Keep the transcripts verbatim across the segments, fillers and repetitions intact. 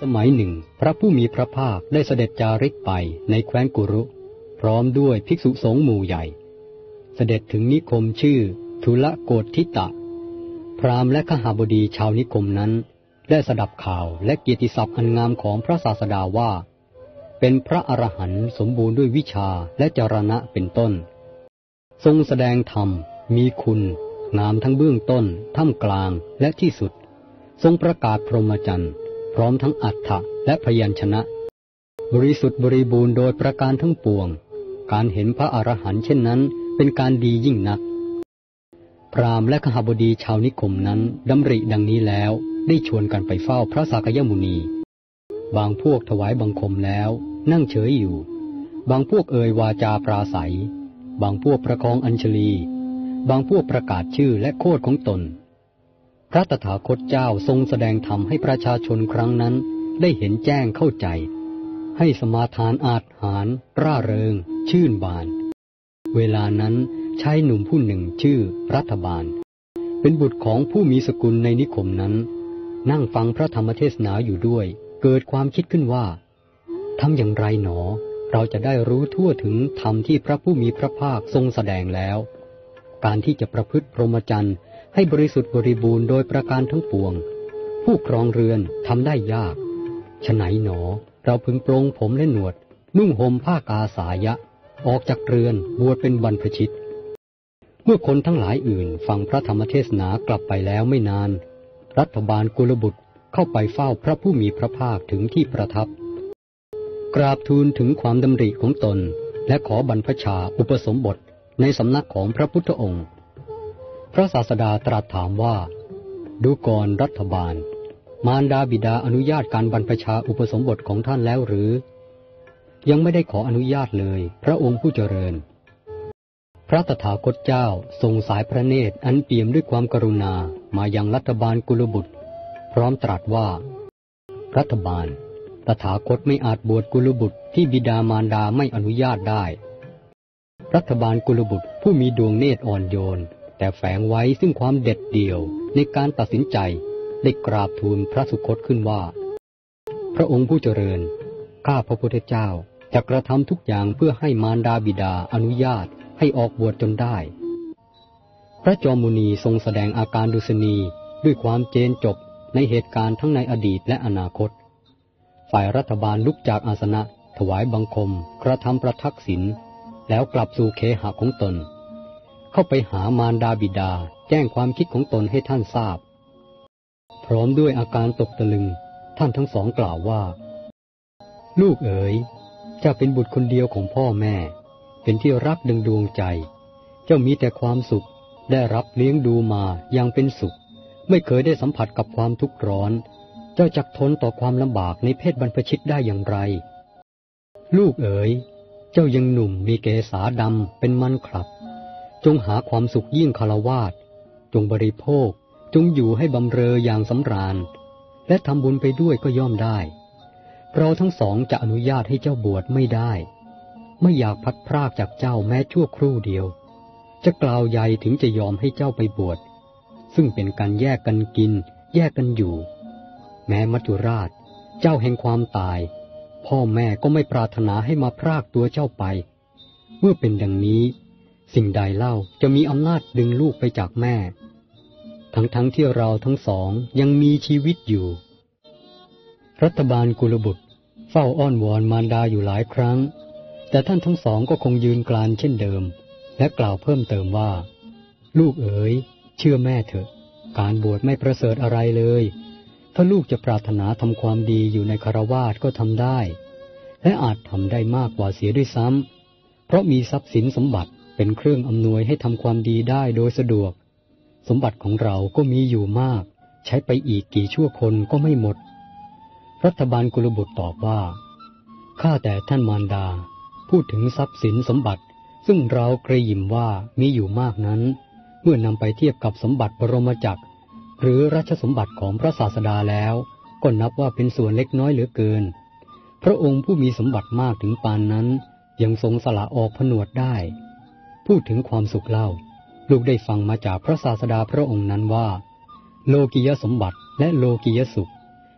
มัยหนึ่งพระผู้มีพระภาคได้เสด็จจาริกไปในแคว้นกุรุพร้อมด้วยภิกษุสงฆ์หมู่ใหญ่เสด็จถึงนิคมชื่อทุลโกฏทิตะพราหมณ์และขหบดีชาวนิคมนั้นได้สดับข่าวและเกียรติศัพท์อันงามของพระศาสดาว่าเป็นพระอรหันต์สมบูรณ์ด้วยวิชาและจรณะเป็นต้นทรงแสดงธรรมมีคุณงามทั้งเบื้องต้นท่ามกลางและที่สุดทรงประกาศพรหมจรรย์พร้อมทั้งอัฏฐะและพยัญชนะบริสุทธิ์บริบูรณ์โดยประการทั้งปวงการเห็นพระอรหันต์เช่นนั้นเป็นการดียิ่งนักพราหมณ์และขหบดีชาวนิคมนั้นดำริดังนี้แล้วได้ชวนกันไปเฝ้าพระสากยมุนีบางพวกถวายบังคมแล้วนั่งเฉยอยู่บางพวกเอ่ยวาจาปราศัยบางพวกประคองอัญชลีบางพวกประกาศชื่อและโคดของตนพระตถาคตเจ้าทรงแสดงธรรมให้ประชาชนครั้งนั้นได้เห็นแจ้งเข้าใจให้สมาทานอาจหารร่าเริงชื่นบานเวลานั้นชายหนุ่มผู้หนึ่งชื่อรัฐบาลเป็นบุตรของผู้มีสกุลในนิคมนั้นนั่งฟังพระธรรมเทศนาอยู่ด้วยเกิดความคิดขึ้นว่าทำอย่างไรหนอเราจะได้รู้ทั่วถึงธรรมที่พระผู้มีพระภาคทรงแสดงแล้วการที่จะประพฤติพรหมจรรย์ให้บริสุทธิ์บริบูรณ์โดยประการทั้งปวงผู้ครองเรือนทำได้ยากฉะไหนหนอเราพึงปรงผมและหนวดนุ่งห่มผ้ากาสายะออกจากเรือนบวชเป็นบรรพชิตเมื่อคนทั้งหลายอื่นฟังพระธรรมเทศนากลับไปแล้วไม่นานรัฐบาลกุลบุตรเข้าไปเฝ้าพระผู้มีพระภาคถึงที่ประทับกราบทูลถึงความดำริของตนและขอบรรพชาอุปสมบทในสำนักของพระพุทธองค์พระศาสดาตรัสถามว่าดูก่อนรัฐบาลมารดาบิดาอนุญาตการบรรพชาอุปสมบทของท่านแล้วหรือยังไม่ได้ขออนุญาตเลยพระองค์ผู้เจริญพระตถาคตเจ้าทรงสายพระเนตรอันเปี่ยมด้วยความกรุณามายังรัฐบาลกุลบุตรพร้อมตรัสว่ารัฐบาลตถาคตไม่อาจบวชกุลบุตรที่บิดามารดาไม่อนุญาตได้รัฐบาลกุลบุตรผู้มีดวงเนตรอ่อนโยนแต่แฝงไว้ซึ่งความเด็ดเดี่ยวในการตัดสินใจได้กราบทูลพระสุคตขึ้นว่าพระองค์ผู้เจริญข้าพระพุทธเจ้าจะกระทำทุกอย่างเพื่อให้มารดาบิดาอนุญาตให้ออกบวชจนได้พระจอมมุนีทรงแสดงอาการดุษณีด้วยความเจนจบในเหตุการณ์ทั้งในอดีตและอนาคตฝ่ายรัฐบาลลุกจากอาสนะถวายบังคมกระทำประทักษิณแล้วกลับสู่เคหะของตนเข้าไปหามารดาบิดาแจ้งความคิดของตนให้ท่านทราบพร้อมด้วยอาการตกตะลึงท่านทั้งสองกล่าวว่าลูกเอ๋ยเจ้าเป็นบุตรคนเดียวของพ่อแม่เป็นที่รักดึงดวงใจเจ้ามีแต่ความสุขได้รับเลี้ยงดูมาอย่างเป็นสุขไม่เคยได้สัมผัสกับความทุกข์ร้อนเจ้าจักทนต่อความลำบากในเพศบรรพชิตได้อย่างไรลูกเอ๋ยเจ้ายังหนุ่มมีเกศาดำเป็นมันขลับจงหาความสุขยิ่งฆราวาสจงบริโภคจงอยู่ให้บำเรออย่างสำราญและทำบุญไปด้วยก็ย่อมได้เราทั้งสองจะอนุญาตให้เจ้าบวชไม่ได้ไม่อยากพัดพรากจากเจ้าแม้ชั่วครู่เดียวจะกล่าวใหญ่ถึงจะยอมให้เจ้าไปบวชซึ่งเป็นการแยกกันกินแยกกันอยู่แม้มัจจุราชเจ้าแห่งความตายพ่อแม่ก็ไม่ปรารถนาให้มาพรากตัวเจ้าไปเมื่อเป็นดังนี้สิ่งใดเล่าจะมีอำนาจดึงลูกไปจากแม่ทั้งๆ ท, ที่เราทั้งสองยังมีชีวิตอยู่รัฐบาลกุลบุตรเฝ้าอ้อนวอนมารดาอยู่หลายครั้งแต่ท่านทั้งสองก็คงยืนกรานเช่นเดิมและกล่าวเพิ่มเติมว่าลูกเอ๋ยเชื่อแม่เถอะการบวชไม่ประเสริฐอะไรเลยถ้าลูกจะปรารถนาทำความดีอยู่ในคฤหัสถ์ก็ทำได้และอาจทำได้มากกว่าเสียด้วยซ้ำเพราะมีทรัพย์สินสมบัติเป็นเครื่องอำนวยให้ทำความดีได้โดยสะดวกสมบัติของเราก็มีอยู่มากใช้ไปอีกกี่ชั่วคนก็ไม่หมดรัฐบาลกุลบุตรตอบว่าข้าแต่ท่านมารดาพูดถึงทรัพย์สินสมบัติซึ่งเราเกรยิมว่ามีอยู่มากนั้นเมื่อนำไปเทียบกับสมบัติบรมจักรหรือราชสมบัติของพระศาสดาแล้วก็นับว่าเป็นส่วนเล็กน้อยเหลือเกินพระองค์ผู้มีสมบัติมากถึงปานนั้นยังทรงสละออกผนวดได้พูดถึงความสุขเล่าลูกได้ฟังมาจากพระศาสดาพระองค์นั้นว่าโลกิยสมบัติและโลกิยสุข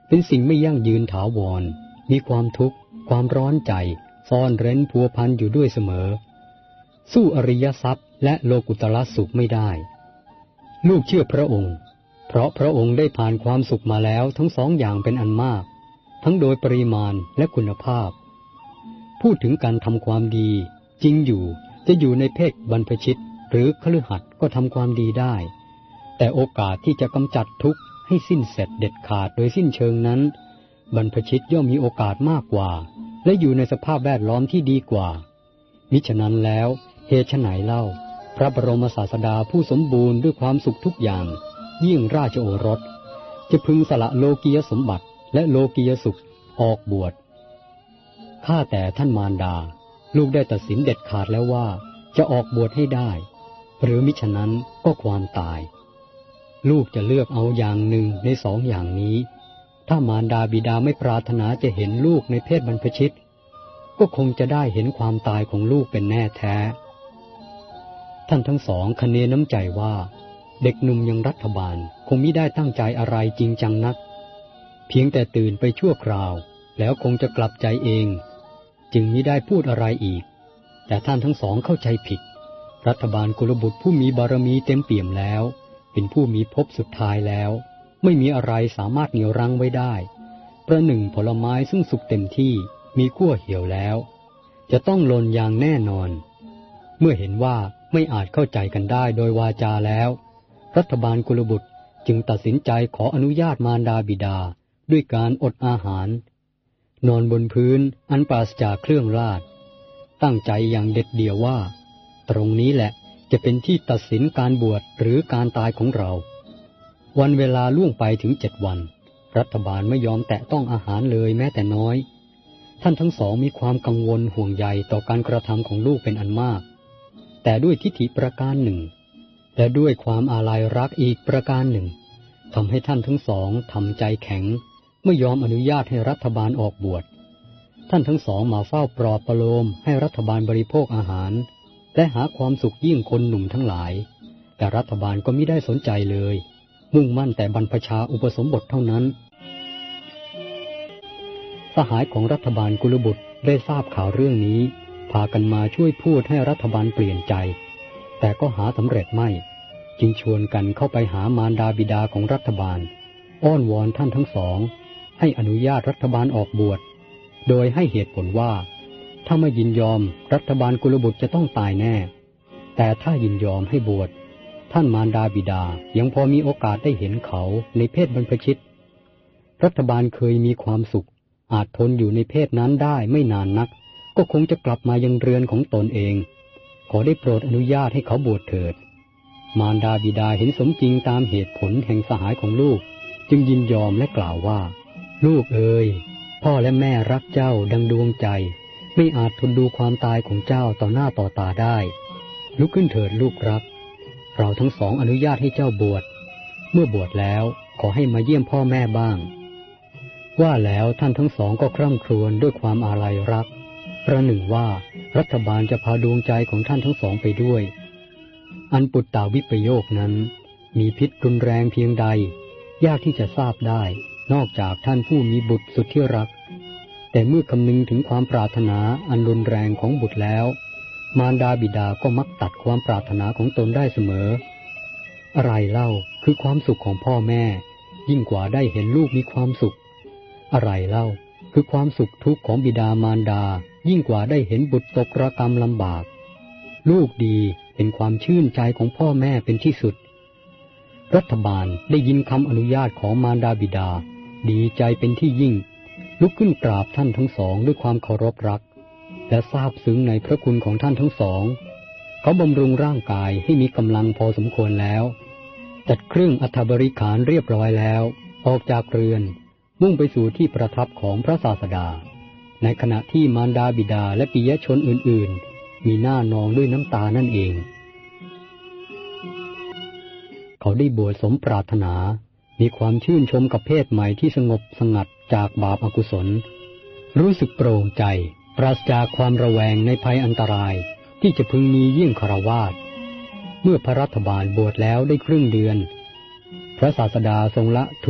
เป็นสิ่งไม่ยั่งยืนถาวรมีความทุกข์ความร้อนใจซ่อนเร้นพัวพันอยู่ด้วยเสมอสู้อริยทรัพย์และโลกุตละสุขไม่ได้ลูกเชื่อพระองค์เพราะพระองค์ได้ผ่านความสุขมาแล้วทั้งสองอย่างเป็นอันมากทั้งโดยปริมาณและคุณภาพพูดถึงการทำความดีจริงอยู่จะอยู่ในเพศบรรพชิตหรือคฤหัสถ์ก็ทำความดีได้แต่โอกาสที่จะกำจัดทุกข์ให้สิ้นเสร็จเด็ดขาดโดยสิ้นเชิงนั้นบรรพชิตย่อมมีโอกาสมากกว่าและอยู่ในสภาพแวดล้อมที่ดีกว่ามิฉะนั้นแล้วเหตุไฉนเล่าพระบรมศาสดาผู้สมบูรณ์ด้วยความสุขทุกอย่างยิ่งราชโอรสจะพึงสละโลกียสมบัติและโลกียสุขออกบวชข้าแต่ท่านมารดาลูกได้ตัดสินเด็ดขาดแล้วว่าจะออกบวชให้ได้หรือมิฉะนั้นก็ความตายลูกจะเลือกเอาอย่างหนึ่งในสองอย่างนี้ถ้ามารดาบิดาไม่ปรารถนาจะเห็นลูกในเพศบรรพชิตก็คงจะได้เห็นความตายของลูกเป็นแน่แท้ท่านทั้งสองคะเนน้ำใจว่าเด็กหนุ่มยังรัฐบาลคงมิได้ตั้งใจอะไรจริงจังนักเพียงแต่ตื่นไปชั่วคราวแล้วคงจะกลับใจเองจึงมิได้พูดอะไรอีกแต่ท่านทั้งสองเข้าใจผิดรัฐบาลกุลบุตรผู้มีบารมีเต็มเปี่ยมแล้วเป็นผู้มีภพสุดท้ายแล้วไม่มีอะไรสามารถเหนี่ยวรั้งไว้ได้ประหนึ่งผลไม้ซึ่งสุกเต็มที่มีขั้วเหี่ยวแล้วจะต้องหล่นอย่างแน่นอนเมื่อเห็นว่าไม่อาจเข้าใจกันได้โดยวาจาแล้วรัฐบาลกุลบุตรจึงตัดสินใจขออนุญาตมารดาบิดาด้วยการอดอาหารนอนบนพื้นอันปราศจากเครื่องราชตั้งใจอย่างเด็ดเดี่ยวว่าตรงนี้แหละจะเป็นที่ตัดสินการบวชหรือการตายของเราวันเวลาล่วงไปถึงเจ็ดวันรัฐบาลไม่ยอมแตะต้องอาหารเลยแม้แต่น้อยท่านทั้งสองมีความกังวลห่วงใยต่อการกระทำของลูกเป็นอันมากแต่ด้วยทิฏฐิประการหนึ่งและด้วยความอาลัยรักอีกประการหนึ่งทำให้ท่านทั้งสองทำใจแข็งไม่ยอมอนุญาตให้รัฐบาลออกบวชท่านทั้งสองมาเฝ้าปลอบประโลมให้รัฐบาลบริโภคอาหารและหาความสุขยิ่งคนหนุ่มทั้งหลายแต่รัฐบาลก็มิได้สนใจเลยมุ่งมั่นแต่บรรพชาอุปสมบทเท่านั้นสหายของรัฐบาลกุลบุตรได้ทราบข่าวเรื่องนี้พากันมาช่วยพูดให้รัฐบาลเปลี่ยนใจแต่ก็หาสำเร็จไม่จึงชวนกันเข้าไปหามารดาบิดาของรัฐบาลอ้อนวอนท่านทั้งสองให้อนุญาตรัฐบาลออกบวชโดยให้เหตุผลว่าถ้าไม่ยินยอมรัฐบาลกุลบุตรจะต้องตายแน่แต่ถ้ายินยอมให้บวชท่านมารดาบิดายังพอมีโอกาสได้เห็นเขาในเพศบรรพชิตรัฐบาลเคยมีความสุขอาจทนอยู่ในเพศนั้นได้ไม่นานนักก็คงจะกลับมายังเรือนของตนเองขอได้โปรดอนุญาตให้เขาบวชเถิดมารดาบิดาเห็นสมจริงตามเหตุผลแห่งสหายของลูกจึงยินยอมและกล่าวว่าลูกเอ๋ยพ่อและแม่รักเจ้าดังดวงใจไม่อาจทนดูความตายของเจ้าต่อหน้าต่อตาได้ลุกขึ้นเถิดลูกรักเราทั้งสองอนุญาตให้เจ้าบวชเมื่อบวชแล้วขอให้มาเยี่ยมพ่อแม่บ้างว่าแล้วท่านทั้งสองก็คร่ำครวญด้วยความอาลัยรักประหนึ่งว่ารัฐบาลจะพาดวงใจของท่านทั้งสองไปด้วยอันปุตตาวิปโยคนั้นมีพิษรุนแรงเพียงใดยากที่จะทราบได้นอกจากท่านผู้มีบุตรสุดที่รักแต่เมื่อคำนึงถึงความปรารถนาอันรุนแรงของบุตรแล้วมารดาบิดาก็มักตัดความปรารถนาของตนได้เสมออะไรเล่าคือความสุขของพ่อแม่ยิ่งกว่าได้เห็นลูกมีความสุขอะไรเล่าคือความสุขทุกข์ของบิดามารดายิ่งกว่าได้เห็นบุตรตกระกรรมลำบากลูกดีเป็นความชื่นใจของพ่อแม่เป็นที่สุดรัฐบาลได้ยินคำอนุญาตของมารดาบิดาดีใจเป็นที่ยิ่งลุกขึ้นกราบท่านทั้งสองด้วยความเคารพรักและซาบซึ้งในพระคุณของท่านทั้งสองเขาบำรุงร่างกายให้มีกำลังพอสมควรแล้วจัดเครื่องอัฐบริขารเรียบร้อยแล้วออกจากเรือนมุ่งไปสู่ที่ประทับของพระศาสดาในขณะที่มารดาบิดาและปิยชนอื่นๆมีหน้านองด้วยน้ำตานั่นเองเขาได้บวชสมปรารถนามีความชื่นชมกับเพศใหม่ที่สงบสงัดจากบาปอกุศลรู้สึกโปร่งใจปราศจากความระแวงในภัยอันตรายที่จะพึงมียิ่งฆราวาสเมื่อพระรัฐบาลบวชแล้วได้ครึ่งเดือนพระศาสดาทรงละทุล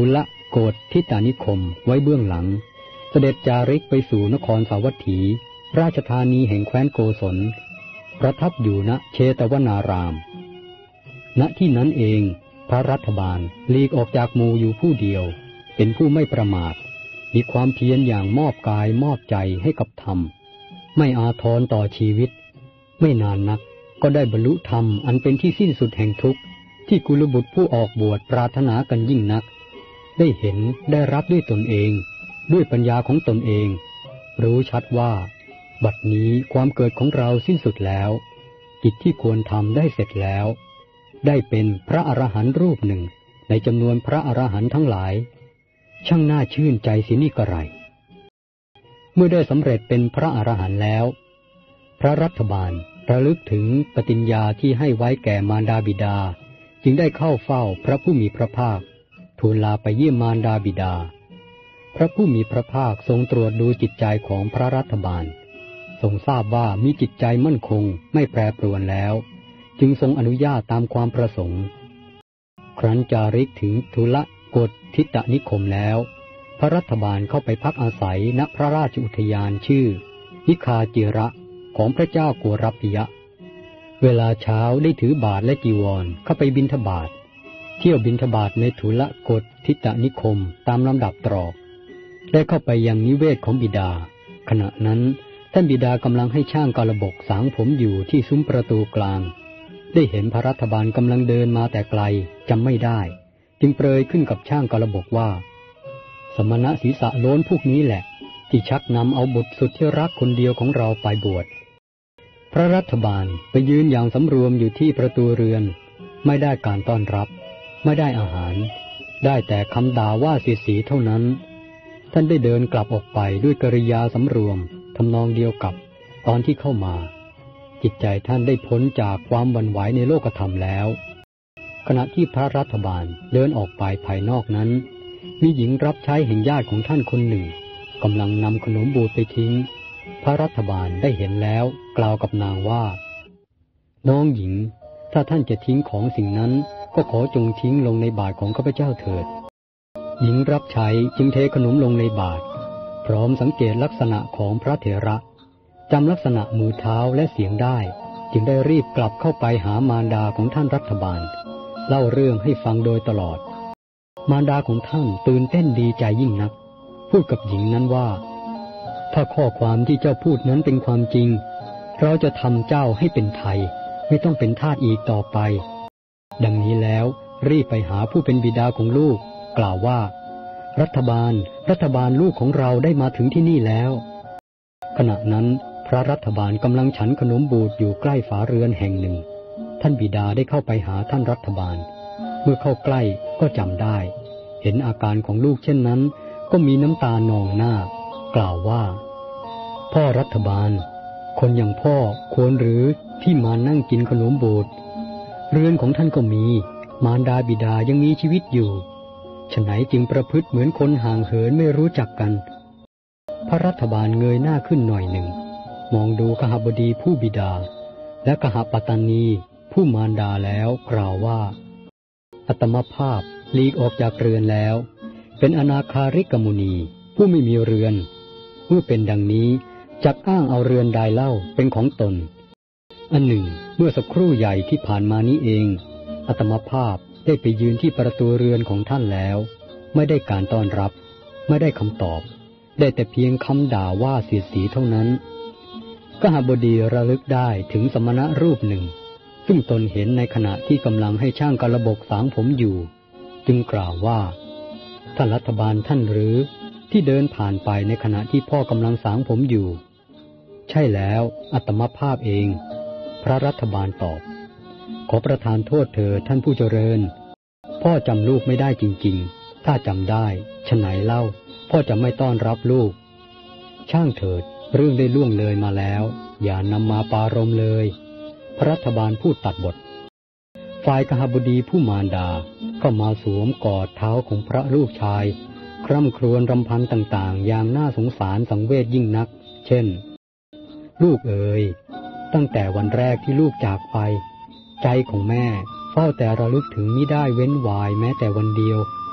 โกฏทิตานิคมไว้เบื้องหลังเสด็จจาริกไปสู่นครสาวัตถีราชธานีแห่งแคว้นโกศลประทับอยู่ณเชตวนารามณที่นั้นเองพระรัฐบาลหลีกออกจากหมู่อยู่ผู้เดียวเป็นผู้ไม่ประมาทมีความเพียรอย่างมอบกายมอบใจให้กับธรรมไม่อาทรต่อชีวิตไม่นานนักก็ได้บรรลุธรรมอันเป็นที่สิ้นสุดแห่งทุกข์ที่กุลบุตรผู้ออกบวชปรารถนากันยิ่งนักได้เห็นได้รับด้วยตนเองด้วยปัญญาของตนเองรู้ชัดว่าบัดนี้ความเกิดของเราสิ้นสุดแล้วกิจที่ควรทำได้เสร็จแล้วได้เป็นพระอรหันต์รูปหนึ่งในจำนวนพระอรหันต์ทั้งหลายช่างน่าชื่นใจสินี่กระไรเมื่อได้สำเร็จเป็นพระอรหันต์แล้วพระรัฐบาลระลึกถึงปฏิญญาที่ให้ไว้แก่มารดาบิดาจึงได้เข้าเฝ้าพระผู้มีพระภาคทูลลาไปเยี่ยมมารดาบิดาพระผู้มีพระภาคทรงตรวจดูจิตใจของพระรัฐบาลทรงทราบว่ามีจิตใจมั่นคงไม่แปรปรวนแล้วจึงทรงอนุญาตตามความประสงค์ครั้นจาริกถึงทุลโกฏทิตนิคมแล้วพระรัฐบาลเข้าไปพักอาศัยณพระราชอุทยานชื่อนิคาจิระของพระเจ้าโกรพยะเวลาเช้าได้ถือบาตรและจีวรเข้าไปบิณฑบาตเที่ยวบิณฑบาตในทุลโกฏทิตนิคมตามลำดับตรอกได้เข้าไปยังนิเวศของบิดาขณะนั้นท่านบิดากำลังให้ช่างกระบกสางผมอยู่ที่ซุ้มประตูกลางได้เห็นพระรัฐบาลกำลังเดินมาแต่ไกลจำไม่ได้จึงเปรยขึ้นกับช่างกระบกว่าสมณะศีรษะโล้นพวกนี้แหละที่ชักนำเอาบุตรสุดที่รักคนเดียวของเราไปบวชพระรัฐบาลไปยืนอย่างสำรวมอยู่ที่ประตูเรือนไม่ได้การต้อนรับไม่ได้อาหารได้แต่คำด่าว่าเสียสีเท่านั้นท่านได้เดินกลับออกไปด้วยกริยาสำรวมทำนองเดียวกับตอนที่เข้ามาจิตใจท่านได้พ้นจากความหวั่นไหวในโลกธรรมแล้วขณะที่พระรัฐบาลเดินออกไปภายนอกนั้นมีหญิงรับใช้แห่งญาติของท่านคนหนึ่งกำลังนำขนมบูดไปทิ้งพระรัฐบาลได้เห็นแล้วกล่าวกับนางว่าน้องหญิงถ้าท่านจะทิ้งของสิ่งนั้นก็ขอจงทิ้งลงในบาตรของข้าพเจ้าเถิดหญิงรับใช้จึงเทขนมลงในบาตรพร้อมสังเกตลักษณะของพระเถระจำลักษณะมือเท้าและเสียงได้จึงได้รีบกลับเข้าไปหามารดาของท่านรัฐบาลเล่าเรื่องให้ฟังโดยตลอดมารดาของท่านตื่นเต้นดีใจยิ่งนักพูดกับหญิงนั้นว่าถ้าข้อความที่เจ้าพูดนั้นเป็นความจริงเราจะทำเจ้าให้เป็นไทยไม่ต้องเป็นทาสอีกต่อไปดังนี้แล้วรีบไปหาผู้เป็นบิดาของลูกกล่าวว่ารัฐบาลรัฐบาลลูกของเราได้มาถึงที่นี่แล้วขณะนั้นพระรัฐบาลกำลังฉันขนมบูดอยู่ใกล้ฝาเรือนแห่งหนึ่งท่านบิดาได้เข้าไปหาท่านรัฐบาลเมื่อเข้าใกล้ก็จำได้เห็นอาการของลูกเช่นนั้นก็มีน้ำตานองหน้ากล่าวว่าพ่อรัฐบาลคนอย่างพ่อควรหรือที่มานั่งกินขนมบูดเรือนของท่านก็มีมารดาบิดายังมีชีวิตอยู่ฉะไหนจึงประพฤติเหมือนคนห่างเหินไม่รู้จักกันพระรัฐบาลเงยหน้าขึ้นหน่อยหนึ่งมองดูกหบดีผู้บิดาและกหปตนีผู้มารดาแล้วกล่าวว่าอัตมภาพหลีกออกจากเรือนแล้วเป็นอนาคาริกมุนีผู้ไม่มีเรือนเมื่อเป็นดังนี้จักอ้างเอาเรือนใดเล่าเป็นของตนอันหนึ่งเมื่อสักครู่ใหญ่ที่ผ่านมานี้เองอัตมภาพได้ไปยืนที่ประตูเรือนของท่านแล้วไม่ได้การต้อนรับไม่ได้คำตอบได้แต่เพียงคำด่าว่าเสียดสีเท่านั้นกหบดีระลึกได้ถึงสมณะรูปหนึ่งซึ่งตนเห็นในขณะที่กำลังให้ช่างกระบกสางผมอยู่จึงกล่าวว่าท่านรัฐบาลท่านหรือที่เดินผ่านไปในขณะที่พ่อกำลังสางผมอยู่ใช่แล้วอัตมภาพเองพระรัฐบาลตอบขอประทานโทษเถิดท่านผู้เจริญพ่อจำลูกไม่ได้จริงๆถ้าจำได้ฉะไหนเล่าพ่อจะไม่ต้อนรับลูกช่างเถิดเรื่องได้ล่วงเลยมาแล้วอย่านำมาปารมเลยพระรัฐบาลพูดตัดบทฝ่ายกหบดีผู้มารดาก็มาสวมกอดเท้าของพระลูกชายคร่ำครวญรำพันต่างๆอย่างน่าสงสารสังเวชยิ่งนักเช่นลูกเอ๋ยตั้งแต่วันแรกที่ลูกจากไปใจของแม่เฝ้าแต่ระลึกถึงมิได้เว้นวายแม้แต่วันเดียว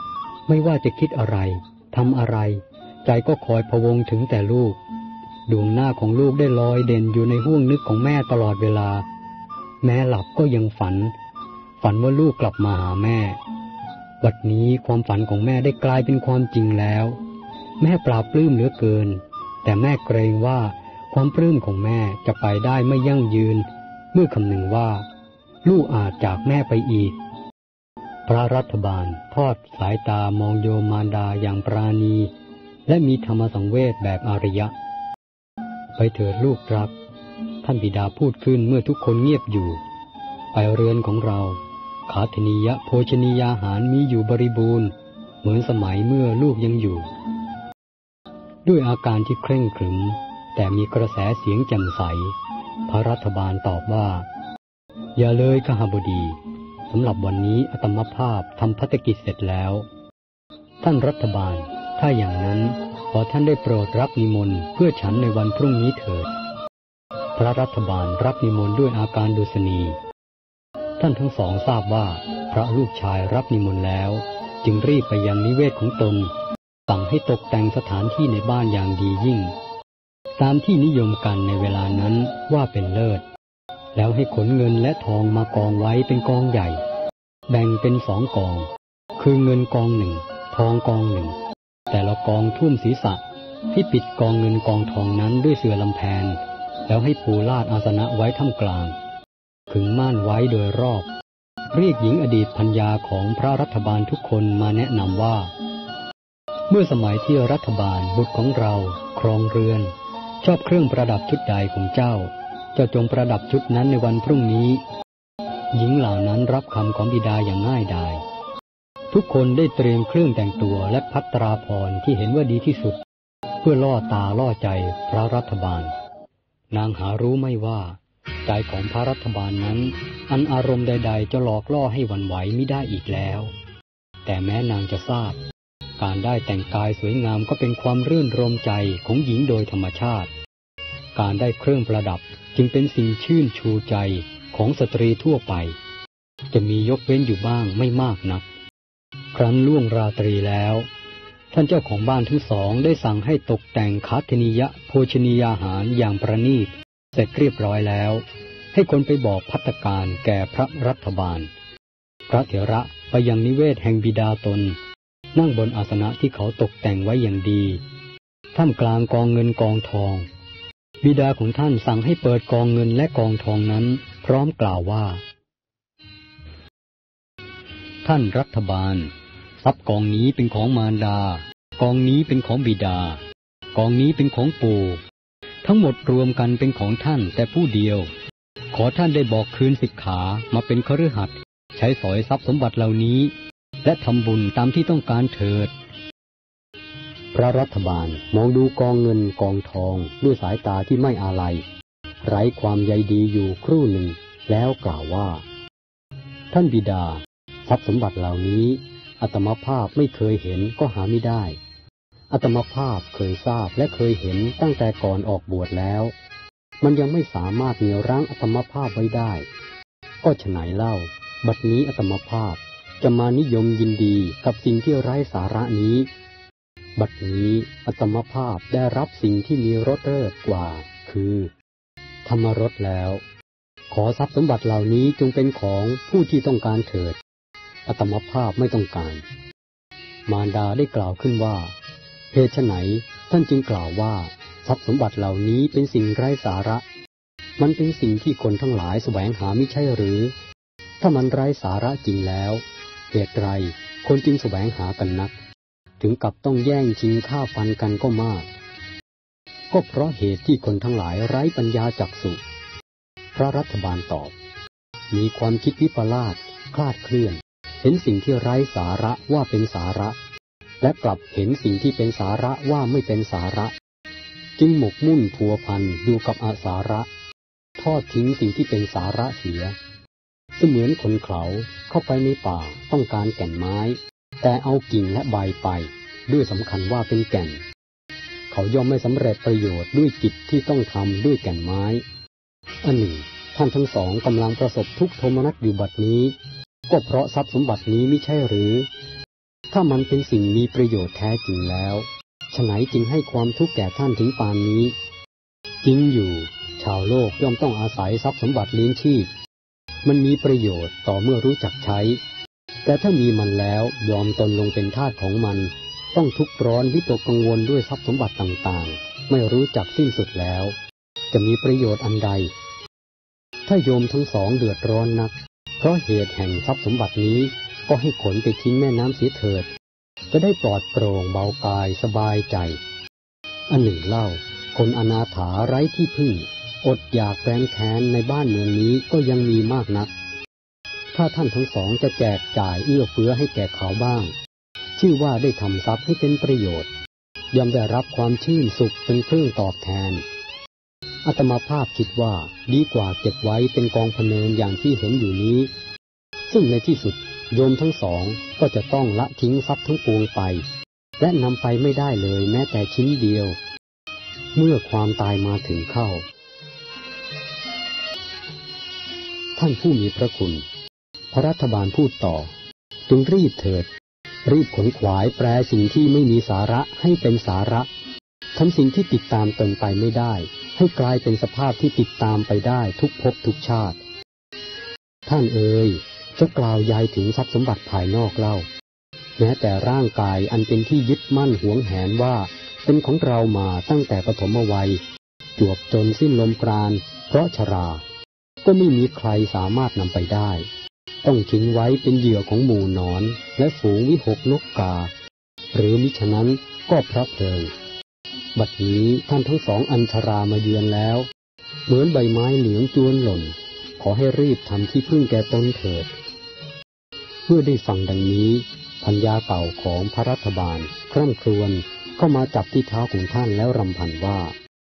ไม่ว่าจะคิดอะไรทำอะไรใจก็คอยพะวงถึงแต่ลูกดวงหน้าของลูกได้ลอยเด่นอยู่ในห้วงนึกของแม่ตลอดเวลาแม้หลับก็ยังฝันฝันว่าลูกกลับมาหาแม่บัดนี้ความฝันของแม่ได้กลายเป็นความจริงแล้วแม่ปราบปลื้มเหลือเกินแต่แม่เกรงว่าความปลื้มของแม่จะไปได้ไม่ยั่งยืนเมื่อคำนึงว่าลูกอาจจากแม่ไปอีกพระรัฐบาลทอดสายตามองโยมมารดาอย่างปราณีและมีธรรมสังเวชแบบอารยะไปเถิดลูกรักท่านบิดาพูดขึ้นเมื่อทุกคนเงียบอยู่ไปเรือนของเราขาธนียโภชนียาหารมีอยู่บริบูรณ์เหมือนสมัยเมื่อลูกยังอยู่ด้วยอาการที่เคร่งขรึมแต่มีกระแสเสียงแจ่มใสพระรัฐบาลตอบว่าอย่าเลยขหบดีสำหรับวันนี้อาตมภาพทำภัตกิจเสร็จแล้วท่านรัฐบาลถ้าอย่างนั้นขอท่านได้โปรดรับนิมนต์เพื่อฉันในวันพรุ่งนี้เถิดพระรัฐบาลรับนิมนต์ด้วยอาการดุษณีท่านทั้งสองทราบว่าพระลูกชายรับนิมนต์แล้วจึงรีบไปยังนิเวศของตนสั่งให้ตกแต่งสถานที่ในบ้านอย่างดียิ่งตามที่นิยมกันในเวลานั้นว่าเป็นเลิศแล้วให้ขนเงินและทองมากองไว้เป็นกองใหญ่แบ่งเป็นสองกองคือเงินกองหนึ่งทองกองหนึ่งแต่ละกองทุ่มศีรษะที่ปิดกองเงินกองทองนั้นด้วยเสื่อลำแพนแล้วให้ปูลาดอาสนะไว้ท่ามกลางขึงม่านไว้โดยรอบเรียกหญิงอดีตภรรยาของพระรัฐบาลทุกคนมาแนะนำว่าเมื่อสมัยที่รัฐบาลบุตรของเราครองเรือนชอบเครื่องประดับชุดใดของเจ้าเจ้าจงประดับชุดนั้นในวันพรุ่งนี้หญิงเหล่านั้นรับคำของบิดาอย่างง่ายดายทุกคนได้เตรียมเครื่องแต่งตัวและภัตราภรณ์ที่เห็นว่าดีที่สุดเพื่อล่อตาล่อใจพระรัฐบาลนางหารู้ไม่ว่าใจของพระรัฐบาลนั้นอันอารมณ์ใดๆจะหลอกล่อให้หวั่นไหวมิได้อีกแล้วแต่แม้นางจะทราบการได้แต่งกายสวยงามก็เป็นความรื่นรมใจของหญิงโดยธรรมชาติการได้เครื่องประดับจึงเป็นสิ่งชื่นชูใจของสตรีทั่วไปจะมียกเว้นอยู่บ้างไม่มากนักครั้นล่วงราตรีแล้วท่านเจ้าของบ้านทั้งสองได้สั่งให้ตกแต่งคัทนิยะโภชนียาหารอย่างประณีตเสร็จเรียบร้อยแล้วให้คนไปบอกภัตการแก่พระรัฐบาลพระเถระไปยังนิเวศแห่งบิดาตนนั่งบนอาสนะที่เขาตกแต่งไว้อย่างดีท่ามกลางกองเงินกองทองบิดาของท่านสั่งให้เปิดกองเงินและกองทองนั้นพร้อมกล่าวว่าท่านรัฐบาลทรัพย์กองนี้เป็นของมารดากองนี้เป็นของบิดากองนี้เป็นของปู่ทั้งหมดรวมกันเป็นของท่านแต่ผู้เดียวขอท่านได้บอกคืนสิกขามาเป็นคฤหัสถ์ใช้สอยทรัพย์สมบัติเหล่านี้และทำบุญตามที่ต้องการเถิดพระรัฐบาลมองดูกองเงินกองทองด้วยสายตาที่ไม่อาลัยไร้ความใยดีอยู่ครู่หนึ่งแล้วกล่าวว่าท่านบิดาทรัพย์สมบัติเหล่านี้อาตมาภาพไม่เคยเห็นก็หาไม่ได้อาตมาภาพเคยทราบและเคยเห็นตั้งแต่ก่อนออกบวชแล้วมันยังไม่สามารถเหนี่ยวรั้งอาตมาภาพไว้ได้ก็ฉะไหนเล่าบัดนี้อาตมาภาพจะมานิยมยินดีกับสิ่งที่ไร้สาระนี้บัดนี้อาตมาภาพได้รับสิ่งที่มีรสเลิศกว่าคือธรรมรสแล้วขอทรัพย์สมบัติเหล่านี้จงเป็นของผู้ที่ต้องการเถิดอาตมาภาพไม่ต้องการมารดาได้กล่าวขึ้นว่าเหตุไฉนท่านจึงกล่าวว่าทรัพย์สมบัติเหล่านี้เป็นสิ่งไร้สาระมันเป็นสิ่งที่คนทั้งหลายแสวงหามิใช่หรือถ้ามันไร้สาระจริงแล้วเหตุไรคนจึงแสวงหากันนักถึงกับต้องแย่งชิงฆ่าฟันกันก็มากก็เพราะเหตุที่คนทั้งหลายไร้ปัญญาจักษุพระรัฐบาลตอบมีความคิดวิปลาสคลาดเคลื่อนเห็นสิ่งที่ไร้สาระว่าเป็นสาระและกลับเห็นสิ่งที่เป็นสาระว่าไม่เป็นสาระจึงหมกมุ่นพัวพันอยู่กับอสาระทอดทิ้งสิ่งที่เป็นสาระเสียเสมือนคนเขาเข้าไปในป่าต้องการแก่นไม้แต่เอากิ่งและใบไปด้วยสำคัญว่าเป็นแก่นเขาย่อมไม่สำเร็จประโยชน์ด้วยกิจที่ต้องทำด้วยแก่นไม้อันหนึ่งท่านทั้งสองกำลังประสบทุกข์โทมนัสอยู่บัดนี้ก็เพราะทรัพย์สมบัตินี้มิใช่หรือถ้ามันเป็นสิ่งมีประโยชน์แท้จริงแล้วฉะไหนจึงให้ความทุกข์แก่ท่านถึงปานนี้จริงอยู่ชาวโลกย่อมต้องอาศัยทรัพย์สมบัติเลี้ยงชีพมันมีประโยชน์ต่อเมื่อรู้จักใช้แต่ถ้ามีมันแล้วยอมตนลงเป็นทาสของมันต้องทุกข์ร้อนวิตกกังวลด้วยทรัพย์สมบัติต่างๆไม่รู้จักสิ้นสุดแล้วจะมีประโยชน์อันใดถ้าโยมทั้งสองเดือดร้อนนักเพราะเหตุแห่งทรัพย์สมบัตินี้ก็ให้ขนไปทิ้งแม่น้ำเสียเถิดจะได้ปลอดโปร่งเบากายสบายใจอันหนึ่งเล่าคนอนาถาไร้ที่พึ่งอดอยากแร้นแค้นในบ้านเมืองนี้ก็ยังมีมากนักถ้าท่านทั้งสองจะแจกจ่ายเอื้อเฟื้อให้แก่เขาบ้างชื่อว่าได้ทำทรัพย์ให้เป็นประโยชน์ย่อมได้รับความชื่นสุขเป็นเครื่องตอบแทนอาตมาภาพคิดว่าดีกว่าเก็บไว้เป็นกองพะเนินอย่างที่เห็นอยู่นี้ซึ่งในที่สุดโยมทั้งสองก็จะต้องละทิ้งทรัพย์ทั้งปวงไปและนำไปไม่ได้เลยแม้แต่ชิ้นเดียวเมื่อความตายมาถึงเข้าท่านผู้มีพระคุณพระรัฐบาลพูดต่อจงรีบเถิดรีบขนขวายแปลสิ่งที่ไม่มีสาระให้เป็นสาระทำสิ่งที่ติดตามตนไปไม่ได้ให้กลายเป็นสภาพที่ติดตามไปได้ทุกภพทุกชาติท่านเอ๋ยจะกล่าวยายถึงทรัพย์สมบัติภายนอกเล่าแม้แต่ร่างกายอันเป็นที่ยึดมั่นหวงแหนว่าเป็นของเรามาตั้งแต่ปฐมวัยจวบจนสิ้นลมปราณเพราะชราก็ไม่มีใครสามารถนำไปได้ต้องทิ้งไว้เป็นเหยื่อของหมู่หนอนและฝูงวิหกนกกาหรือมิฉะนั้นก็พระเพลิงบัดนี้ท่านทั้งสองอัญชรามาเยือนแล้วเหมือนใบไม้เหลืองจวนหล่นขอให้รีบทำที่พึ่งแก่ตนเถิดเมื่อได้ฟังดังนี้พัญญาเก่าของพระรัฐบาลคร่ำครวญเข้ามาจับที่เท้าของท่านแล้วรำพันว่า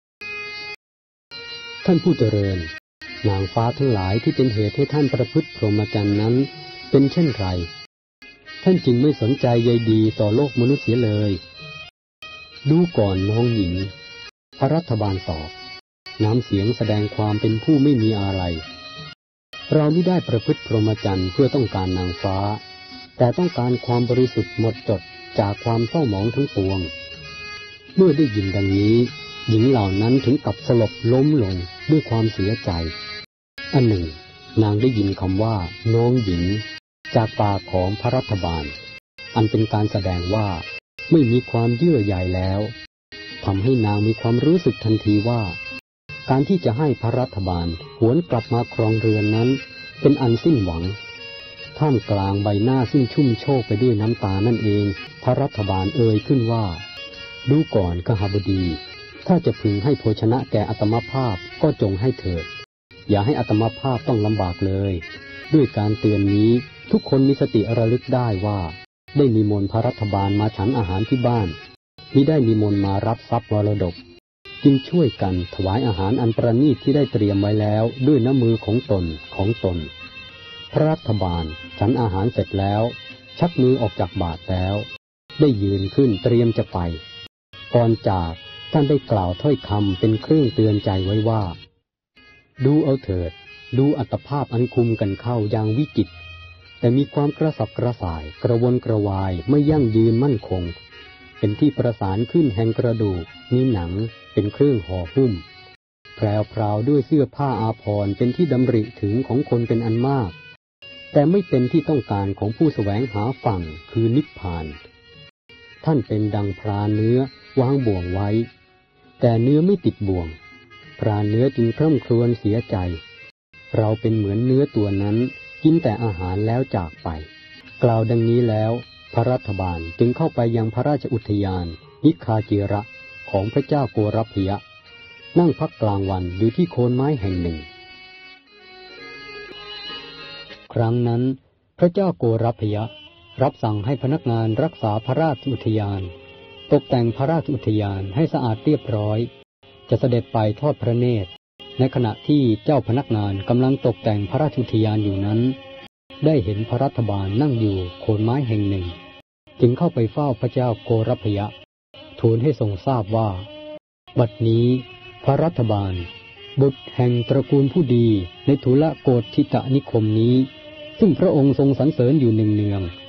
ท่านผู้เจริญนางฟ้าทั้งหลายที่เป็นเหตุให้ท่านประพฤติพรหมจรรย์นั้นเป็นเช่นไรท่านจึงไม่สนใจใยดีต่อโลกมนุษย์เสียเลยดูก่อนน้องหญิงพระรัฐบาลตอบน้ำเสียงแสดงความเป็นผู้ไม่มีอะไรเราไม่ได้ประพฤติพรหมจรรย์เพื่อต้องการนางฟ้าแต่ต้องการความบริสุทธิ์หมดจดจากความเศร้าหมองทั้งปวงเมื่อได้ยินดังนี้หญิงเหล่านั้นถึงกับสลบล้มลงด้วยความเสียใจอันหนึ่งนางได้ยินคำว่าน้องหญิงจากปากของพระรัฐบาลอันเป็นการแสดงว่าไม่มีความเยื่อใยแล้วทำให้นางมีความรู้สึกทันทีว่าการที่จะให้พระรัฐบาลหวนกลับมาครองเรือนนั้นเป็นอันสิ้นหวังท่ามกลางใบหน้าซึ่งชุ่มโชกไปด้วยน้ำตานั่นเองพระรัฐบาลเอ่ยขึ้นว่าดูก่อนกหบดีถ้าจะพึงให้โภชนะแก่อัตมภาพก็จงให้เถิดอย่าให้อัตมภาพต้องลำบากเลยด้วยการเตือนนี้ทุกคนมีสติระลึกได้ว่าได้นิมนต์พระรัฐบาลมาฉันอาหารที่บ้านมิได้นิมนต์มารับทรัพย์มรดกจึงช่วยกันถวายอาหารอันประณีตที่ได้เตรียมไว้แล้วด้วยน้ำมือของตนของตนพระรัฐบาลฉันอาหารเสร็จแล้วชักมือออกจากบาตรแล้วได้ยืนขึ้นเตรียมจะไปก่อนจากท่านได้กล่าวถ้อยคำเป็นเครื่องเตือนใจไว้ว่าดูเอาเถิดดูอัตภาพอันคุมกันเข้าอย่างวิจิตรแต่มีความกระสับกระส่ายกระวนกระวายไม่ยั่งยืนมั่นคงเป็นที่ประสานขึ้นแห่งกระดูกมีหนังเป็นเครื่องห่อหุ้มแพรวพราวด้วยเสื้อผ้าอาภรณ์เป็นที่ดำริถึงของคนเป็นอันมากแต่ไม่เป็นที่ต้องการของผู้แสวงหาฝั่งคือนิพพานท่านเป็นดังพรานเนื้อวางบ่วงไว้แต่เนื้อไม่ติดบ่วงพรานเนื้อจึงคร่ำครวญเสียใจเราเป็นเหมือนเนื้อตัวนั้นกินแต่อาหารแล้วจากไปกล่าวดังนี้แล้วพระรัฐบาลจึงเข้าไปยังพระราชอุทยานนิคาจิระของพระเจ้าโกรพยะนั่งพักกลางวันอยู่ที่โคนไม้แห่งหนึ่งครั้งนั้นพระเจ้าโกรพยะรับสั่งให้พนักงานรักษาพระราชอุทยานตกแต่งพระราชอุทยานให้สะอาดเรียบร้อยจะเสด็จไปทอดพระเนตรในขณะที่เจ้าพนักงานกำลังตกแต่งพระราชอุทยานอยู่นั้นได้เห็นพระรัฐบาลนั่งอยู่โคนไม้แห่งหนึ่งจึงเข้าไปเฝ้าพระเจ้าโกรพยะทูลให้ทรงทราบว่าบัดนี้พระรัฐบาลบุตรแห่งตระกูลผู้ดีในทุลโกฏทิตนิคมนี้ซึ่งพระองค์ทรงสรรเสริญอยู่เนืองๆ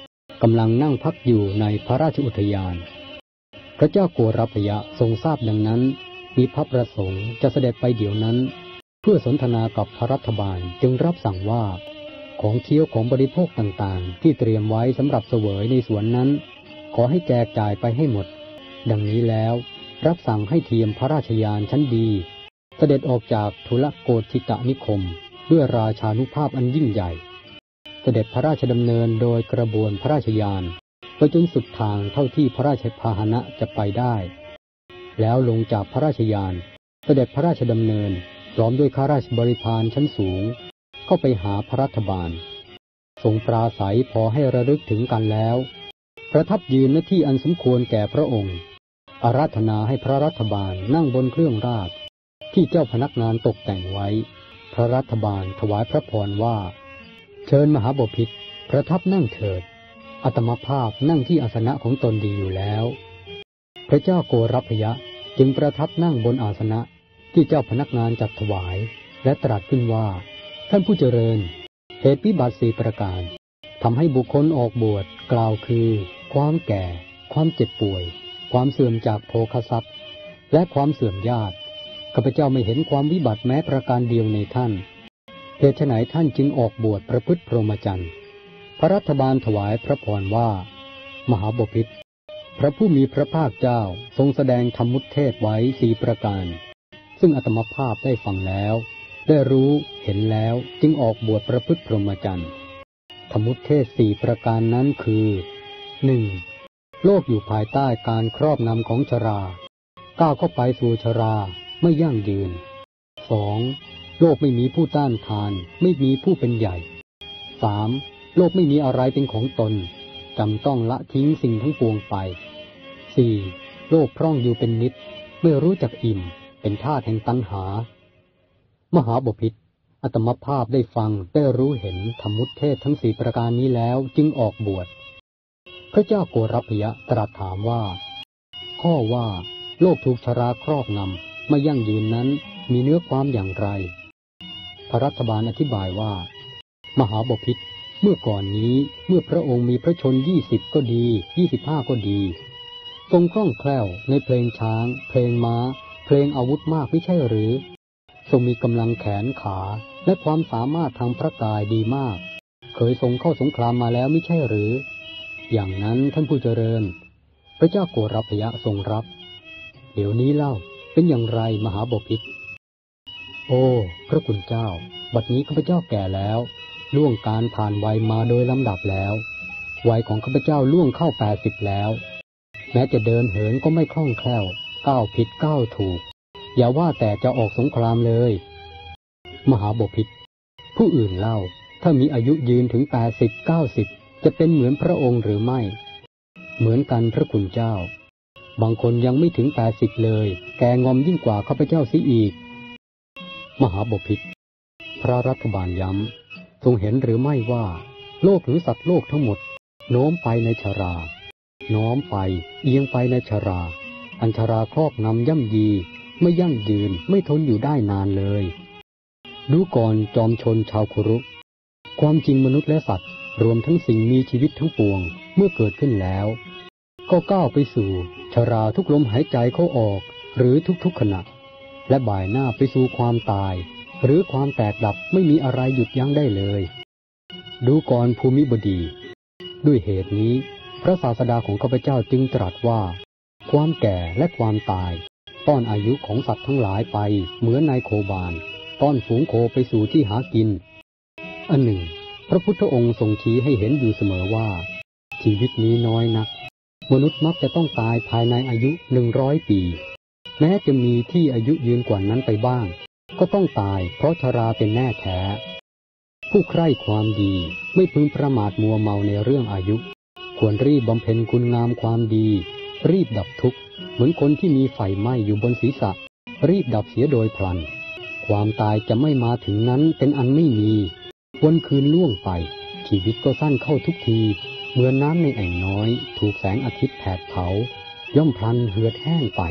กำลังนั่งพักอยู่ในพระราชอุทยานพระเจ้าโกรพยะทรงทราบดังนั้นมีพระประสงค์จะเสด็จไปเดี๋ยวนั้นเพื่อสนทนากับพระรัฐบาลจึงรับสั่งว่าของเคี้ยวของบริโภคต่างๆที่เตรียมไว้สำหรับเสวยในสวนนั้นขอให้แจกจ่ายไปให้หมดดังนี้แล้วรับสั่งให้เทียมพระราชยานชั้นดีเสด็จออกจากทุลโกฏิตนิคมด้วยราชานุภาพอันยิ่งใหญ่เสด็จพระราชดำเนินโดยกระบวนพระราชยานไปจนสุดทางเท่าที่พระราชพาหนะจะไปได้แล้วลงจากพระราชยานเสด็จพระราชดำเนินพร้อมด้วยข้าราชบริพารชั้นสูงเข้าไปหาพระรัฐบาลทรงปราศัยพอให้ระลึกถึงกันแล้วประทับยืนณที่อันสมควรแก่พระองค์อาราธนาให้พระรัฐบาลนั่งบนเครื่องราชที่เจ้าพนักงานตกแต่งไว้พระรัฐบาลถวายพระพรว่าเชิญมหาบพิตรประทับนั่งเถิดอาตมาภาพนั่งที่อาสนะของตนดีอยู่แล้วพระเจ้าโกรพยะจึงประทับนั่งบนอาสนะที่เจ้าพนักงานจัดถวายและตรัสขึ้นว่าท่านผู้เจริญเหตุวิบัติสี่ประการทำให้บุคคลออกบวชกล่าวคือความแก่ความเจ็บป่วยความเสื่อมจากโภคทรัพย์และความเสื่อมญาติข้าพเจ้าไม่เห็นความวิบัติแม้ประการเดียวในท่านเหตุไฉนท่านจึงออกบวชประพฤติพรหมจรรย์พระรัฐบาลถวายพระพรว่ามหาบพิตรพระผู้มีพระภาคเจ้าทรงแสดงธรรมุตเทศไว้สี่ประการซึ่งอาตมาภาพได้ฟังแล้วได้รู้เห็นแล้วจึงออกบวชประพฤติพรหมจรรย์ธรรมุตเทศสี่ประการนั้นคือหนึ่งโลกอยู่ภายใต้การครอบงำของชราก้าวเข้าไปสู่ชราไม่ยั่งยืนสองโลกไม่มีผู้ต้านทานไม่มีผู้เป็นใหญ่สามโลกไม่มีอะไรเป็นของตนจำต้องละทิ้งสิ่งทั้งปวงไปสี่โลกพร่องอยู่เป็นนิจไม่รู้จักอิ่มเป็นธาตุแห่งตัณหามหาบพิตรอาตมาภาพได้ฟังได้รู้เห็นธรรมุตเทศทั้งสี่ประการนี้แล้วจึงออกบวชพระเจ้าโกรพยะตรัสถามว่าข้อว่าโลกถูกชราครอบงำไม่ยั่งยืนนั้นมีเนื้อความอย่างไรพระรัฐบาลอธิบายว่ามหาบพิตรเมื่อก่อนนี้เมื่อพระองค์มีพระชนยี่สิบก็ดียี่สิบห้าก็ดีทรงคล่องแคล่วในเพลงช้างเพลงม้าเพลงอาวุธมากไม่ใช่หรือทรงมีกำลังแขนขาและความสามารถทางพระกายดีมากเคยทรงเข้าสงครามมาแล้วไม่ใช่หรืออย่างนั้นท่านผู้เจริญพระเจ้าโกรพยะทรงรับเดี๋ยวนี้เล่าเป็นอย่างไรมหาบพิตรโอ้พระคุณเจ้าบัดนี้ข้าพเจ้าแก่แล้วล่วงการผ่านวัยมาโดยลำดับแล้ววัยของข้าพเจ้าล่วงเข้าแปดสิบแล้วแม้จะเดินเหินก็ไม่คล่องแคล่วก้าวผิดก้าวถูกอย่าว่าแต่จะออกสงครามเลยมหาบพิตรผู้อื่นเล่าถ้ามีอายุยืนถึงแปดสิบเก้าสิบจะเป็นเหมือนพระองค์หรือไม่เหมือนกันพระคุณเจ้าบางคนยังไม่ถึงแปดสิบเลยแกงอมยิ่งกว่าข้าพเจ้าเสียอีกมหาบพิตรพระรัฐบาลย้ำทรงเห็นหรือไม่ว่าโลกหรือสัตว์โลกทั้งหมดโน้มไปในชราน้อมไปเอียงไปในชราอันชราครอบงำย่ำยีไม่ยั่งยืนไม่ทนอยู่ได้นานเลยดูก่อนจอมชนชาวคุรุความจริงมนุษย์และสัตว์รวมทั้งสิ่งมีชีวิตทั้งปวงเมื่อเกิดขึ้นแล้วก็ก้าวไปสู่ชราทุกลมหายใจเข้าออกหรือทุกๆขณะและบ่ายหน้าไปสู่ความตายหรือความแตกดับไม่มีอะไรหยุดยั้งได้เลยดูก่อนภูมิบดีด้วยเหตุนี้พระศาสดาของข้าพเจ้าจึงตรัสว่าความแก่และความตายต้อนอายุของสัตว์ทั้งหลายไปเหมือนนายโคบานต้อนฝูงโคไปสู่ที่หากินอันหนึ่งพระพุทธองค์ทรงชี้ให้เห็นอยู่เสมอว่าชีวิตนี้น้อยนักมนุษย์มักจะต้องตายภายในอายุหนึ่งร้อยปีแม้จะมีที่อายุยืนกว่านั้นไปบ้างก็ต้องตายเพราะชราเป็นแน่แท้ผู้ใคร่ความดีไม่พึงประมาทมัวเมาในเรื่องอายุควรรีบบำเพ็ญคุณงามความดีรีบดับทุกข์เหมือนคนที่มีไฟไหม้อยู่บนศีรษะรีบดับเสียโดยพลันความตายจะไม่มาถึงนั้นเป็นอันไม่มีวันคืนล่วงไปชีวิตก็สั้นเข้าทุกทีเหมือนน้ำในแอ่งน้อยถูกแสงอาทิตย์แผดเผาย่อมพลันเหือดแห้งไป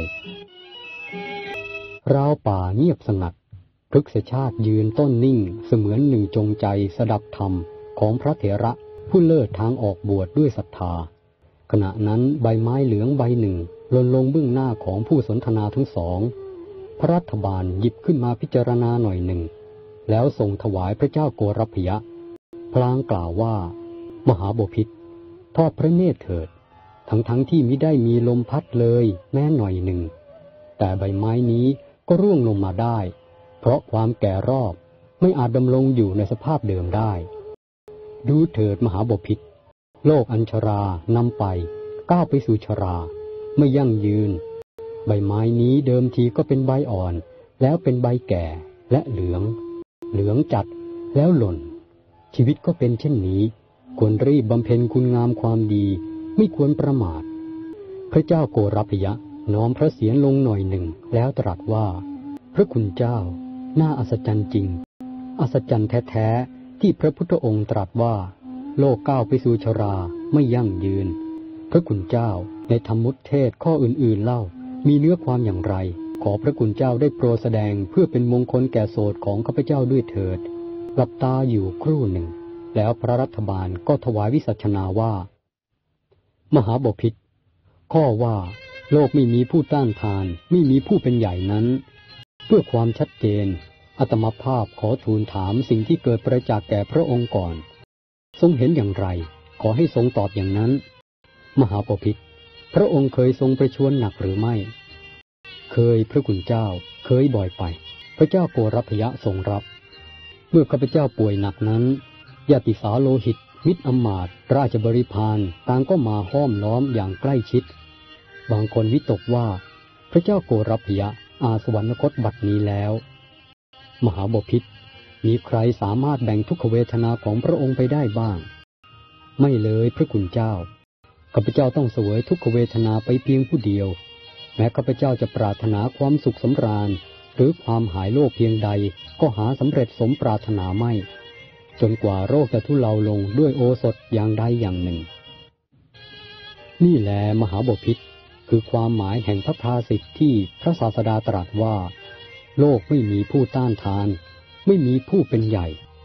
ราวป่าเงียบสงัดพฤกษชาติยืนต้นนิ่งเสมือนหนึ่งจงใจสดับธรรมของพระเถระผู้เลิศทางออกบวชด้วยศรัทธาขณะนั้นใบไม้เหลืองใบหนึ่งหล่นลงเบื้องหน้าของผู้สนทนาทั้งสองพระรัฐบาลหยิบขึ้นมาพิจารณาหน่อยหนึ่งแล้วส่งถวายพระเจ้าโกรพยะพลางกล่าวว่ามหาบพิตรทอดพระเนตรเถิดทั้งทั้งที่มิได้มีลมพัดเลยแม้หน่อยหนึ่งแต่ใบไม้นี้ก็ร่วงลงมาได้เพราะความแก่รอบไม่อาจดำรงอยู่ในสภาพเดิมได้ดูเถิดมหาบพิตรโลกอัญชรานำไปก้าวไปสู่ชราไม่ยั่งยืนใบไม้นี้เดิมทีก็เป็นใบอ่อนแล้วเป็นใบแก่และเหลืองเหลืองจัดแล้วหล่นชีวิตก็เป็นเช่นนี้ควรรีบบำเพ็ญคุณงามความดีไม่ควรประมาทพระเจ้าโกรพยะน้อมพระเศียรลงหน่อยหนึ่งแล้วตรัสว่าพระคุณเจ้าน่าอัศจรรย์จริงอัศจรรย์แท้ๆที่พระพุทธองค์ตรัสว่าโลกก้าวไปสู่ชราไม่ยั่งยืนพระคุณเจ้าในธรรมุตเทศข้ออื่นๆเล่ามีเนื้อความอย่างไรขอพระคุณเจ้าได้โปรดแสดงเพื่อเป็นมงคลแก่โสตของข้าพเจ้าด้วยเถิดหลับตาอยู่ครู่หนึ่งแล้วพระรัฐบาลก็ถวายวิสัชนาว่ามหาบพิตรข้อว่าโลกไม่มีผู้ต้านทานไม่มีผู้เป็นใหญ่นั้นเพื่อความชัดเจนอาตมาภาพขอทูลถามสิ่งที่เกิดประจักษ์แก่พระองค์ก่อนทรงเห็นอย่างไรขอให้ทรงตอบอย่างนั้นมหาบพิตรพระองค์เคยทรงประชวรหนักหรือไม่เคยพระคุณเจ้าเคยบ่อยไปพระเจ้าโกรพยะทรงรับเมื่อข้าพเจ้าป่วยหนักนั้นญาติสาโลหิตมิตรอำมาตย์ราชบริพารต่างก็มาห้อมล้อมอย่างใกล้ชิดบางคนวิตกว่าพระเจ้าโกรพยะอาสวรรคตบัดนี้แล้วมหาบพิตรมีใครสามารถแบ่งทุกขเวทนาของพระองค์ไปได้บ้างไม่เลยพระคุณเจ้าข้าพเจ้าต้องเสวยทุกขเวทนาไปเพียงผู้เดียวแม้ข้าพเจ้าจะปรารถนาความสุขสำราญหรือความหายโรคเพียงใดก็หาสำเร็จสมปรารถนาไม่จนกว่าโรคจะทุเลาลงด้วยโอสถอย่างใดอย่างหนึ่งนี่แหละมหาบพิตรคือความหมายแห่งพระภาษิตที่พระศาสดาตรัสว่าโลกไม่มีผู้ต้านทานไม่มีผู้เป็นใหญ่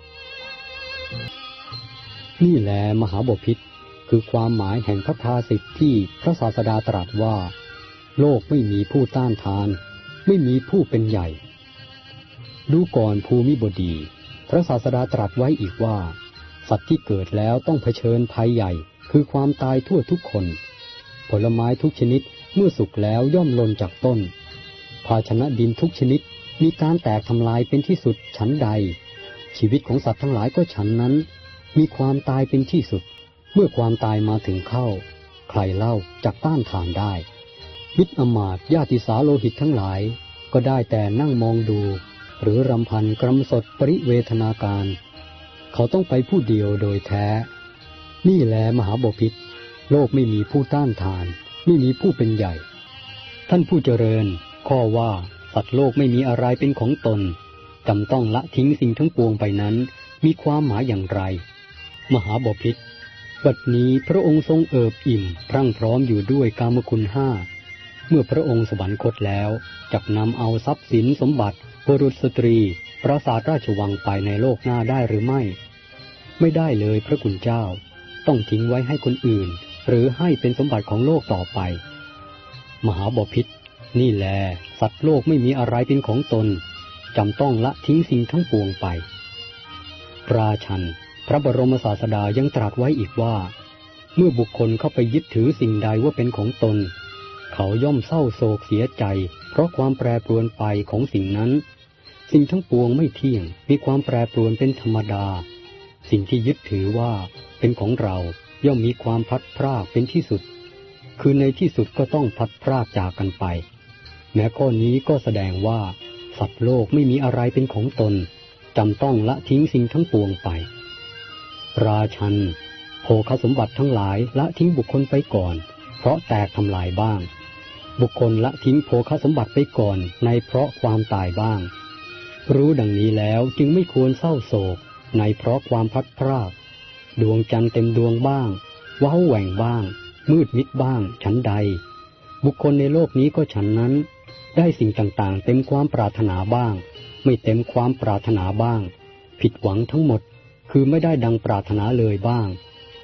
นี่แหละมหาบพิตรคือความหมายแห่งพระภาษิตที่พระศาสดาตรัสว่าโลกไม่มีผู้ต้านทานไม่มีผู้เป็นใหญ่ดูก่อนภูมิบดีพระศาสดาตรัสไว้อีกว่าสัตว์ที่เกิดแล้วต้องเผชิญภัยใหญ่คือความตายทั่วทุกคนผลไม้ทุกชนิดเมื่อสุกแล้วย่อมหล่นจากต้นภาชนะดินทุกชนิดมีการแตกทำลายเป็นที่สุดฉันใดชีวิตของสัตว์ทั้งหลายก็ฉันนั้นมีความตายเป็นที่สุดเมื่อความตายมาถึงเข้าใครเล่าจักต้านทานได้มิตรอมาตย์ญาติสาโลหิตทั้งหลายก็ได้แต่นั่งมองดูหรือรำพันกรำสดปริเวทนาการเขาต้องไปผู้เดียวโดยแท้นี่แลมหาบพิตรโลกไม่มีผู้ต้านทานไม่มีผู้เป็นใหญ่ท่านผู้เจริญข้อว่าสัตว์โลกไม่มีอะไรเป็นของตนจำต้องละทิ้งสิ่งทั้งปวงไปนั้นมีความหมายอย่างไรมหาบพิตรบัดนี้พระองค์ทรงเอิบอิ่มพรั่งพร้อมอยู่ด้วยกามคุณห้าเมื่อพระองค์สวรรคตแล้วจักนำเอาทรัพย์สินสมบัติบุรุษสตรีปราสาทราชวังไปในโลกหน้าได้หรือไม่ไม่ได้เลยพระคุณเจ้าต้องทิ้งไว้ให้คนอื่นหรือให้เป็นสมบัติของโลกต่อไปมหาบพิตรนี่แลสัตว์โลกไม่มีอะไรเป็นของตนจำต้องละทิ้งสิ่งทั้งปวงไปราชันพระบรมศาสดายังตรัสไว้อีกว่าเมื่อบุคคลเข้าไปยึดถือสิ่งใดว่าเป็นของตนเขาย่อมเศร้าโศกเสียใจเพราะความแปรปรวนไปของสิ่งนั้นสิ่งทั้งปวงไม่เที่ยงมีความแปรปรวนเป็นธรรมดาสิ่งที่ยึดถือว่าเป็นของเราย่อมมีความพลัดพรากเป็นที่สุดคือในที่สุดก็ต้องพลัดพรากจากกันไปแม้ข้อนี้ก็แสดงว่าสัตว์โลกไม่มีอะไรเป็นของตนจำต้องละทิ้งสิ่งทั้งปวงไปราชันโภคสมบัติทั้งหลายละทิ้งบุคคลไปก่อนเพราะแตกทำลายบ้างบุคคลละทิ้งโภคสมบัติไปก่อนในเพราะความตายบ้างรู้ดังนี้แล้วจึงไม่ควรเศร้าโศกในเพราะความพลัดพรากดวงจันทร์เต็มดวงบ้างว้าวแหว่งบ้างมืดมิดบ้างฉันใดบุคคลในโลกนี้ก็ฉันนั้นได้สิ่งต่างๆเต็มความปรารถนาบ้างไม่เต็มความปรารถนาบ้างผิดหวังทั้งหมดคือไม่ได้ดังปรารถนาเลยบ้าง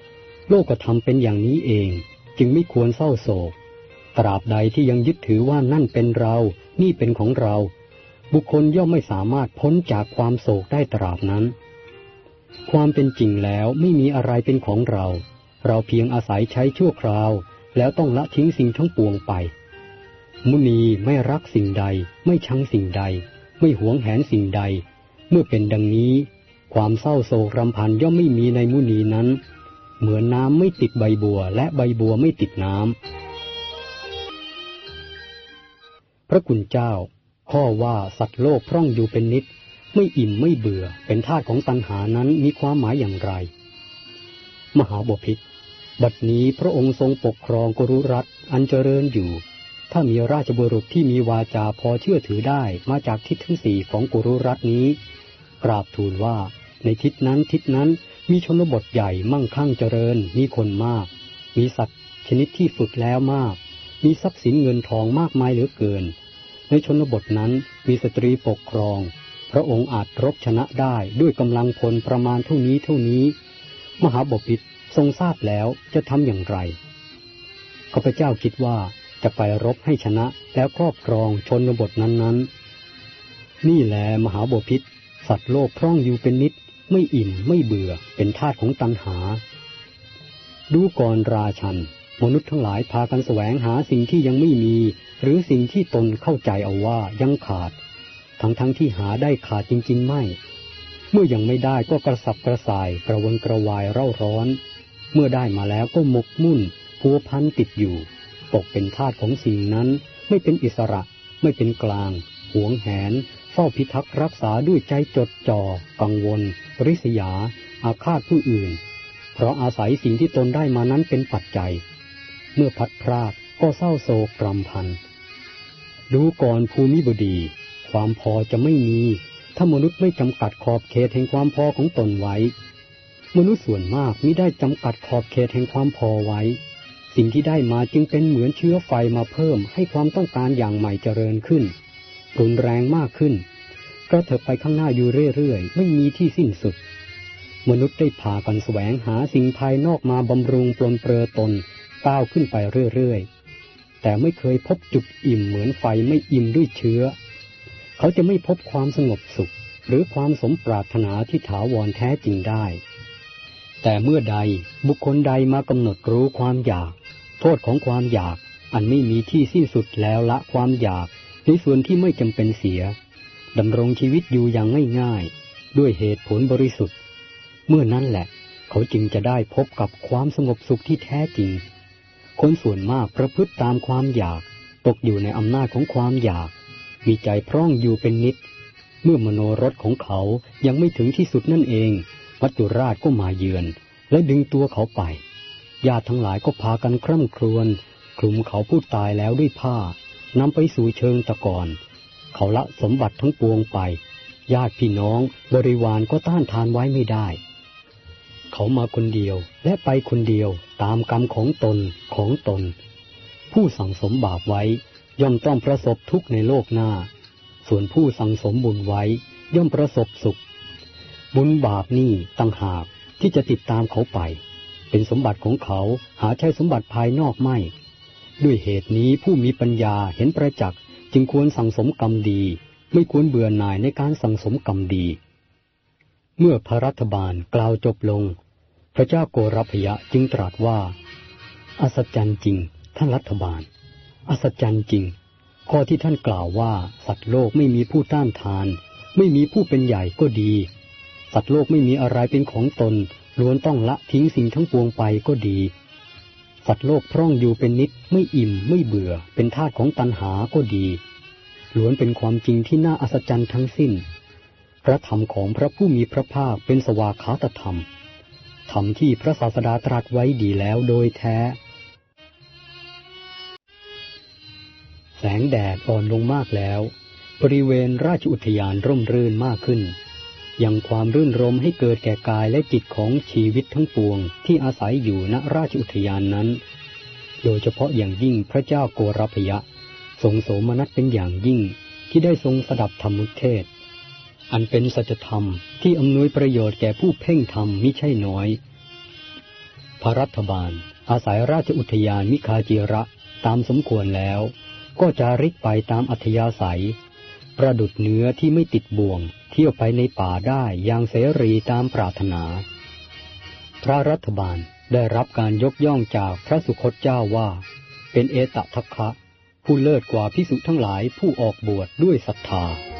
โลกธรรมเป็นอย่างนี้เองจึงไม่ควรเศร้าโศกตราบใดที่ยังยึดถือว่านั่นเป็นเรานี่เป็นของเราบุคคลย่อมไม่สามารถพ้นจากความโศกได้ตราบนั้นความเป็นจริงแล้วไม่มีอะไรเป็นของเราเราเพียงอาศัยใช้ชั่วคราวแล้วต้องละทิ้งสิ่งทั้งปวงไปมุนีไม่รักสิ่งใดไม่ชังสิ่งใดไม่หวงแหนสิ่งใดเมื่อเป็นดังนี้ความเศร้าโศกรำพันย่อมไม่มีในมุนีนั้นเหมือนน้ำไม่ติดใบบัวและใบบัวไม่ติดน้ำพระคุณเจ้าข้อว่าสัตว์โลกพร่องอยู่เป็นนิดไม่อิ่มไม่เบื่อเป็นธาตุของตัณหานั้นมีความหมายอย่างไรมหาบพิตรบัดนี้พระองค์ทรงปกครองกุรุรัตน์อันเจริญอยู่ถ้ามีราชบุรุษที่มีวาจาพอเชื่อถือได้มาจากทิศทั้งสี่ของกุรุรัตน์นี้กราบทูลว่าในทิศนั้นทิศนั้นมีชนบทใหญ่มั่งคั่งเจริญมีคนมากมีสัตว์ชนิดที่ฝึกแล้วมากมีทรัพย์สินเงินทองมากมายเหลือเกินในชนบทนั้นมีสตรีปกครองพระองค์อาจรบชนะได้ด้วยกำลังพลประมาณเท่านี้เท่านี้มหาบพิตรทรงทราบแล้วจะทำอย่างไรข้าพเจ้าคิดว่าจะไปรบให้ชนะแล้วครอบครองชนบทนั้นๆนี่แลมหาบพิตรสัตว์โลกพร่องอยู่เป็นนิดไม่อิ่มไม่เบื่อเป็นธาตุของตัณหาดูก่อนราชันมนุษย์ทั้งหลายพากันแสวงหาสิ่งที่ยังไม่มีหรือสิ่งที่ตนเข้าใจเอาว่ายังขาดทั้งทั้งที่หาได้ขาดจริงๆไม่เมื่อยังไม่ได้ก็กระสับกระส่ายกระวนกระวายเร่าร้อนเมื่อได้มาแล้วก็หมกมุ่นพัวพันติดอยู่ตกเป็นทาสของสิ่งนั้นไม่เป็นอิสระไม่เป็นกลางหวงแหนเฝ้าพิทักษ์รักษาด้วยใจจดจ่อกังวลริษยาอาฆาตผู้อื่นเพราะอาศัยสิ่งที่ตนได้มานั้นเป็นปัจจัยเมื่อพัดพรากก็เศร้าโศกรำพันดูก่อนภูมิบดีความพอจะไม่มีถ้ามนุษย์ไม่จำกัดขอบเขตแห่งความพอของตนไว้มนุษย์ส่วนมากมิได้จำกัดขอบเขตแห่งความพอไว้สิ่งที่ได้มาจึงเป็นเหมือนเชื้อไฟมาเพิ่มให้ความต้องการอย่างใหม่เจริญขึ้นรุนแรงมากขึ้นกระเถิบไปข้างหน้าอยู่เรื่อยๆไม่มีที่สิ้นสุดมนุษย์ได้พากันแสวงหาสิ่งภายนอกมาบำรุงปลนเปลือตนก้าวขึ้นไปเรื่อยๆแต่ไม่เคยพบจุดอิ่มเหมือนไฟไม่อิ่มด้วยเชื้อเขาจะไม่พบความสงบสุขหรือความสมปรารถนาที่ถาวรแท้จริงได้แต่เมื่อใดบุคคลใดมากำหนดรู้ความอยากโทษของความอยากอันไม่มีที่สิ้นสุดแล้วละความอยากในส่วนที่ไม่จำเป็นเสียดำรงชีวิตอยู่อย่างง่ายๆด้วยเหตุผลบริสุทธิ์เมื่อนั้นแหละเขาจึงจะได้พบกับความสงบสุขที่แท้จริงคนส่วนมากประพฤติตามความอยากตกอยู่ในอำนาจของความอยากมีใจพร่องอยู่เป็นนิดเมื่อมโนรสของเขายังไม่ถึงที่สุดนั่นเองมัจจุราชก็มาเยือนและดึงตัวเขาไปญาติทั้งหลายก็พากันคร่ำครวญคลุมเขาผู้ตายแล้วด้วยผ้านำไปสู่เชิงตะกอนเขาละสมบัติทั้งปวงไปญาติพี่น้องบริวารก็ต้านทานไว้ไม่ได้เขามาคนเดียวและไปคนเดียวตามกรรมของตนของตนผู้สั่งสมบาปไว้ย่อมต้องประสบทุกข์ในโลกหน้าส่วนผู้สั่งสมบุญไว้ย่อมประสบสุขบุญบาปนี่ต่างหากที่จะติดตามเขาไปเป็นสมบัติของเขาหาใช่สมบัติภายนอกไม่ด้วยเหตุนี้ผู้มีปัญญาเห็นประจักษ์จึงควรสั่งสมกรรมดีไม่ควรเบื่อหน่ายในการสั่งสมกรรมดีเมื่อพระรัฐบาลกล่าวจบลงพระเจ้าโกรพยะจึงตรัสว่าอัศจรรย์จริงท่านรัฐบาลอัศจรรย์จริงข้อที่ท่านกล่าวว่าสัตว์โลกไม่มีผู้ต้านทานไม่มีผู้เป็นใหญ่ก็ดีสัตว์โลกไม่มีอะไรเป็นของตนล้วนต้องละทิ้งสิ่งทั้งปวงไปก็ดีสัตว์โลกพร่องอยู่เป็นนิดไม่อิ่มไม่เบื่อเป็นทาสของตัณหาก็ดีล้วนเป็นความจริงที่น่าอัศจรรย์ทั้งสิ้นพระธรรมของพระผู้มีพระภาคเป็นสวากขาตธรรมธรรมที่พระศาสดาตรัสไว้ดีแล้วโดยแท้แสงแดดอ่อนลงมากแล้วบริเวณราชอุทยานร่มรื่นมากขึ้นยังความรื่นรมให้เกิดแก่กายและจิตของชีวิตทั้งปวงที่อาศัยอยู่ณราชอุทยานนั้นโดยเฉพาะอย่างยิ่งพระเจ้าโกรพยะทรงโสมนัสเป็นอย่างยิ่งที่ได้ทรงสดับธรรมุเทศน์อันเป็นสัจธรรมที่อำนวยประโยชน์แก่ผู้เพ่งธรรมมิใช่น้อยพระรัฐบาลอาศัยราชอุทยานมิคาจิระตามสมควรแล้วก็จาริกไปตามอัธยาศัยประดุจเนื้อที่ไม่ติดบ่วงเที่ยวไปในป่าได้อย่างเสรีตามปรารถนาพระรัฐบาลได้รับการยกย่องจากพระสุคตเจ้าว่าเป็นเอตทัคคะผู้เลิศกว่าภิกษุทั้งหลายผู้ออกบวชด้วยศรัทธา